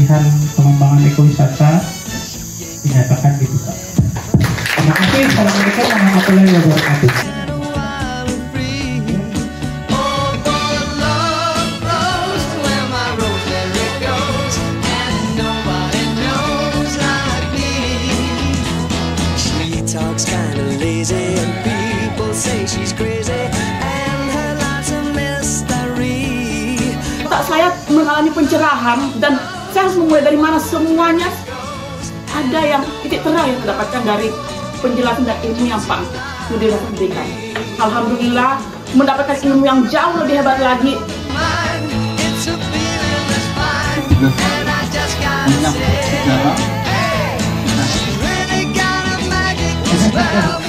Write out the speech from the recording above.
peralihan pengembangan ekowisata dinyatakan dibuka. Terima kasih. Assalamualaikum warahmatullahi wabarakatuh. Talks kinda lazy and people say she's crazy and her life's a mystery. Tak, saya mengalami pencerahan dan saya harus memulai dari mana. Semuanya ada yang titik terang yang mendapatkan dari penjelasan dan ilmu yang Pak Sudirman berikan. Alhamdulillah mendapatkan ilmu yang jauh lebih hebat lagi. Really got a magic spell.